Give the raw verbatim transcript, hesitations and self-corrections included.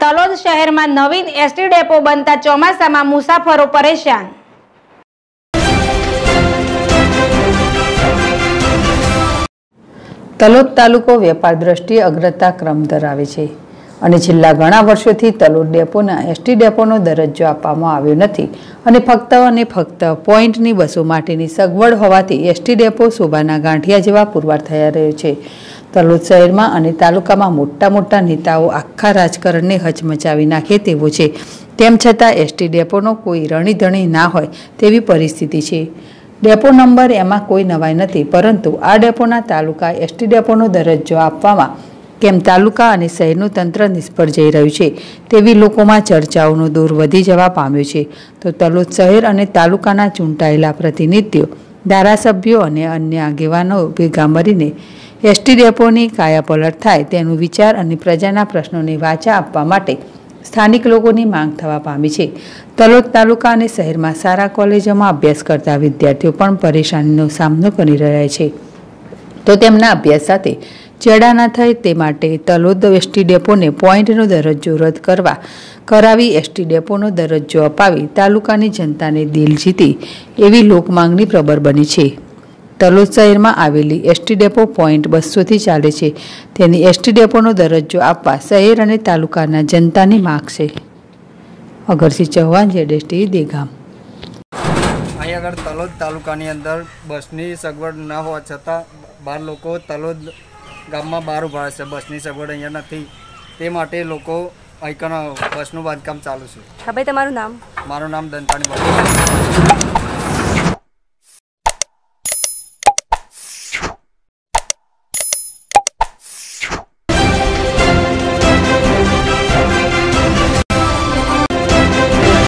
તલોદ શહેરમાં નવીન ST depot બનતા ચોમાસામાં મુસાફરો પરેશાન। તલોદ તાલુકો વેપાર દ્રષ્ટિએ અગ્રતા ક્રમ ધરાવે છે અને છેલ્લા ઘણા વર્ષોથી તલોદ ડેપોના એસટી ડેપોનો દરજ્જો આપવામાં આવ્યો નથી અને ફક્ત અને ફક્ત પોઈન્ટની બસો માટેની સગવડ હોવાથી એસટી ડેપો શોભાના ગાંઠિયા જેવા પુરવાર થયા રહ્યો છે। તલોદ શહેરમાં અને તાલુકામાં મોટા મોટા નેતાઓ આખા રાજકારણને હચમચાવી નાખે તેવો છે, તેમ છતાં એસટી ડેપોનો કોઈ રણીધણી ના હોય તેવી પરિસ્થિતિ છે। ડેપો નંબર એમાં કોઈ નવાઈ નથી, પરંતુ આ ડેપોના તાલુકા એસટી ડેપોનો દરજ્જો આપવામાં કેમ તાલુકા અને શહેરનું તંત્ર નિષ્ફળ જઈ રહ્યું છે તેવી લોકોમાં ચર્ચાઓનો દોર વધી જવા પામ્યો છે। તો તલોદ શહેર અને તાલુકાના ચૂંટાયેલા પ્રતિનિધિઓ, ધારાસભ્યો અને અન્ય આગેવાનો ભેગા મળીને એસટી ડેપોની કાયાપલટ થાય તેનું વિચાર અને પ્રજાના પ્રશ્નોને વાચા આપવા માટે સ્થાનિક લોકોની માંગ થવા પામી છે। તલોદ તાલુકા અને શહેરમાં સારા કોલેજોમાં અભ્યાસ કરતા વિદ્યાર્થીઓ પણ પરેશાનીનો સામનો કરી રહ્યા છે, તો તેમના અભ્યાસ સાથે ચેડા ન થાય તે માટે તલોદ એસટી ડેપોને પોઈન્ટનો દરજ્જો રદ કરવા કરાવી એસટી ડેપોનો દરજ્જો અપાવી તાલુકાની જનતાને દિલ જીતી એવી લોકમાંગણી પ્રબળ બની છે। તલોદ શહેરમાં આવેલી એસટી ડેપો પોઈન્ટ બસોથી ચાલે છે, તેની એસટી ડેપોનો દરજ્જો આપવા શહેર અને તાલુકાના જનતાની માંગ છે। અગરસિંહ ચૌહાણ, જેડેસટી, દેગામ। અહીં આગળ તલોદ તાલુકાની અંદર બસની સગવડ ન હોવા છતાં બાર લોકો તલોદ ગામમાં બહાર ઉભા છે, બસની સગવડ અહીંયા નથી, તે માટે લોકો અહીં બસનું બાંધકામ ચાલુ છે। હા ભાઈ, તમારું નામ? મારું નામ દંતાણી બાબુ।